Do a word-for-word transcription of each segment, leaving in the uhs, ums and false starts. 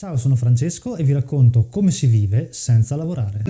Ciao, sono Francesco e vi racconto come si vive senza lavorare.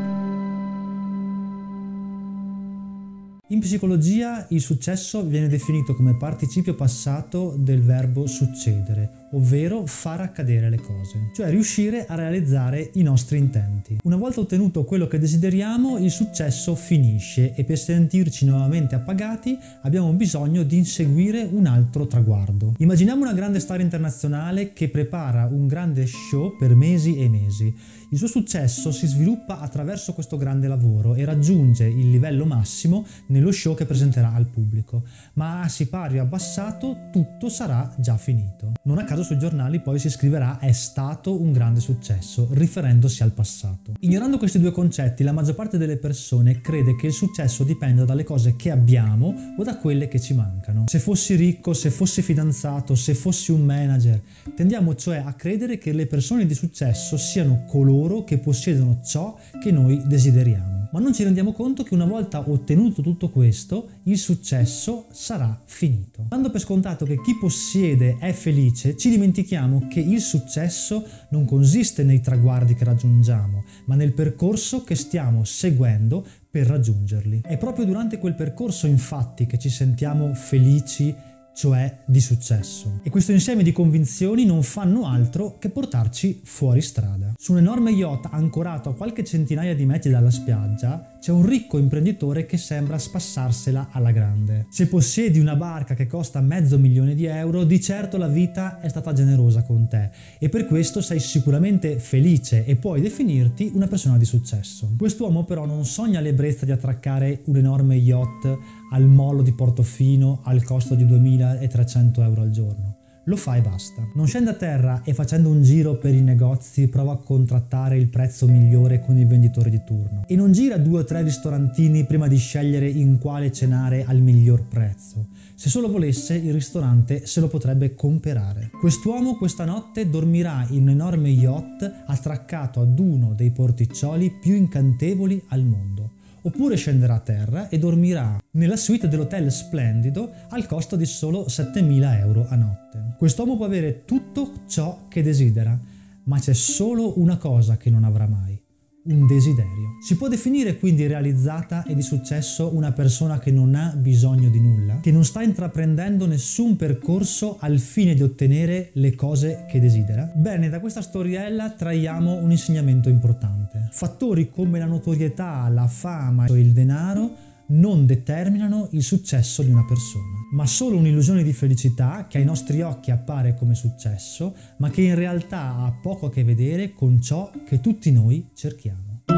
In psicologia il successo viene definito come participio passato del verbo succedere, ovvero far accadere le cose, cioè riuscire a realizzare i nostri intenti. Una volta ottenuto quello che desideriamo, il successo finisce e per sentirci nuovamente appagati abbiamo bisogno di inseguire un altro traguardo. Immaginiamo una grande star internazionale che prepara un grande show per mesi e mesi. Il suo successo si sviluppa attraverso questo grande lavoro e raggiunge il livello massimo nello show che presenterà al pubblico, ma a sipario abbassato tutto sarà già finito. Non a caso sui giornali poi si scriverà "è stato un grande successo", riferendosi al passato. Ignorando questi due concetti, la maggior parte delle persone crede che il successo dipenda dalle cose che abbiamo o da quelle che ci mancano. Se fossi ricco, se fossi fidanzato, se fossi un manager, tendiamo cioè a credere che le persone di successo siano coloro che possiedono ciò che noi desideriamo. Ma non ci rendiamo conto che una volta ottenuto tutto questo, il successo sarà finito. Dando per scontato che chi possiede è felice, ci dimentichiamo che il successo non consiste nei traguardi che raggiungiamo, ma nel percorso che stiamo seguendo per raggiungerli. È proprio durante quel percorso, infatti, che ci sentiamo felici, cioè di successo. E questo insieme di convinzioni non fanno altro che portarci fuori strada. Su un enorme yacht ancorato a qualche centinaia di metri dalla spiaggia c'è un ricco imprenditore che sembra spassarsela alla grande. Se possiedi una barca che costa mezzo milione di euro, di certo la vita è stata generosa con te e per questo sei sicuramente felice e puoi definirti una persona di successo. Quest'uomo però non sogna l'ebbrezza di attraccare un enorme yacht al molo di Portofino al costo di duemilatrecento euro al giorno. Lo fa e basta. Non scende a terra e facendo un giro per i negozi prova a contrattare il prezzo migliore con il venditore di turno. E non gira due o tre ristorantini prima di scegliere in quale cenare al miglior prezzo. Se solo volesse, il ristorante se lo potrebbe comprare. Quest'uomo questa notte dormirà in un enorme yacht attraccato ad uno dei porticcioli più incantevoli al mondo. Oppure scenderà a terra e dormirà nella suite dell'hotel splendido al costo di solo settemila euro a notte. Quest'uomo può avere tutto ciò che desidera, ma c'è solo una cosa che non avrà mai: un desiderio. Si può definire quindi realizzata e di successo una persona che non ha bisogno di nulla, che non sta intraprendendo nessun percorso al fine di ottenere le cose che desidera? Bene, da questa storiella traiamo un insegnamento importante. Fattori come la notorietà, la fama e il denaro non determinano il successo di una persona, ma solo un'illusione di felicità che ai nostri occhi appare come successo, ma che in realtà ha poco a che vedere con ciò che tutti noi cerchiamo.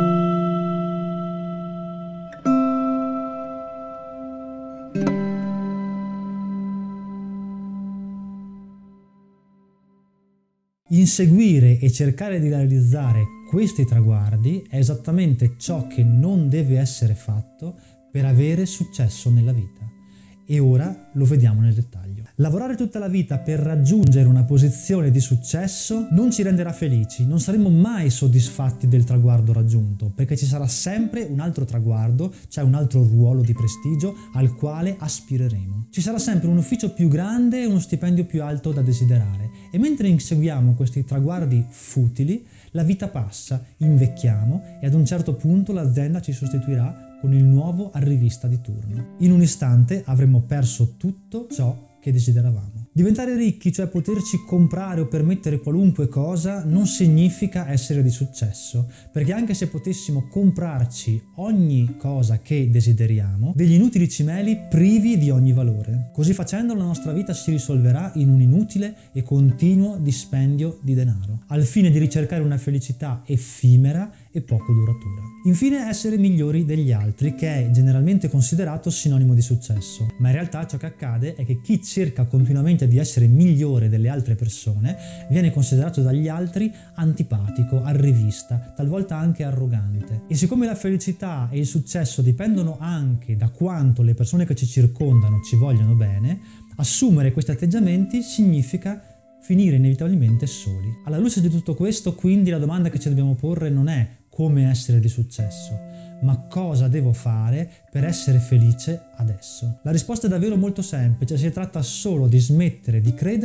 Inseguire e cercare di realizzare questi traguardi è esattamente ciò che non deve essere fatto per avere successo nella vita. E ora lo vediamo nel dettaglio. Lavorare tutta la vita per raggiungere una posizione di successo non ci renderà felici, non saremo mai soddisfatti del traguardo raggiunto, perché ci sarà sempre un altro traguardo, cioè un altro ruolo di prestigio al quale aspireremo. Ci sarà sempre un ufficio più grande e uno stipendio più alto da desiderare. E mentre inseguiamo questi traguardi futili, la vita passa, invecchiamo e ad un certo punto l'azienda ci sostituirà con il nuovo arrivista di turno. In un istante avremo perso tutto ciò che desideravamo. Diventare ricchi, cioè poterci comprare o permettere qualunque cosa, non significa essere di successo, perché anche se potessimo comprarci ogni cosa che desideriamo, degli inutili cimeli privi di ogni valore. Così facendo la nostra vita si risolverà in un inutile e continuo dispendio di denaro, al fine di ricercare una felicità effimera e poco duratura. Infine, essere migliori degli altri, che è generalmente considerato sinonimo di successo, ma in realtà ciò che accade è che chi cerca continuamente di essere migliore delle altre persone viene considerato dagli altri antipatico, arrivista, talvolta anche arrogante. E siccome la felicità e il successo dipendono anche da quanto le persone che ci circondano ci vogliono bene, assumere questi atteggiamenti significa finire inevitabilmente soli. Alla luce di tutto questo, quindi, la domanda che ci dobbiamo porre non è come essere di successo, ma cosa devo fare per essere felice adesso? La risposta è davvero molto semplice, si tratta solo di smettere di credere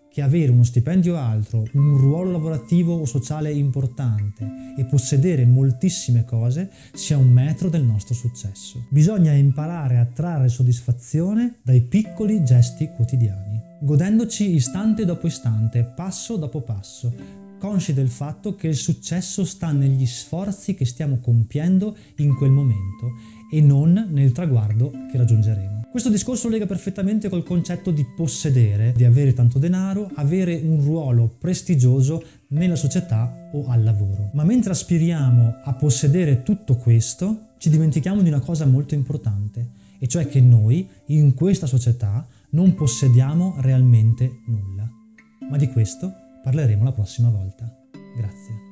che avere uno stipendio alto, un ruolo lavorativo o sociale importante e possedere moltissime cose sia un metro del nostro successo. Bisogna imparare a trarre soddisfazione dai piccoli gesti quotidiani, godendoci istante dopo istante, passo dopo passo, consci del fatto che il successo sta negli sforzi che stiamo compiendo in quel momento e non nel traguardo che raggiungeremo. Questo discorso lega perfettamente col concetto di possedere, di avere tanto denaro, avere un ruolo prestigioso nella società o al lavoro. Ma mentre aspiriamo a possedere tutto questo, ci dimentichiamo di una cosa molto importante, e cioè che noi, in questa società, non possediamo realmente nulla. Ma di questo parleremo la prossima volta. Grazie.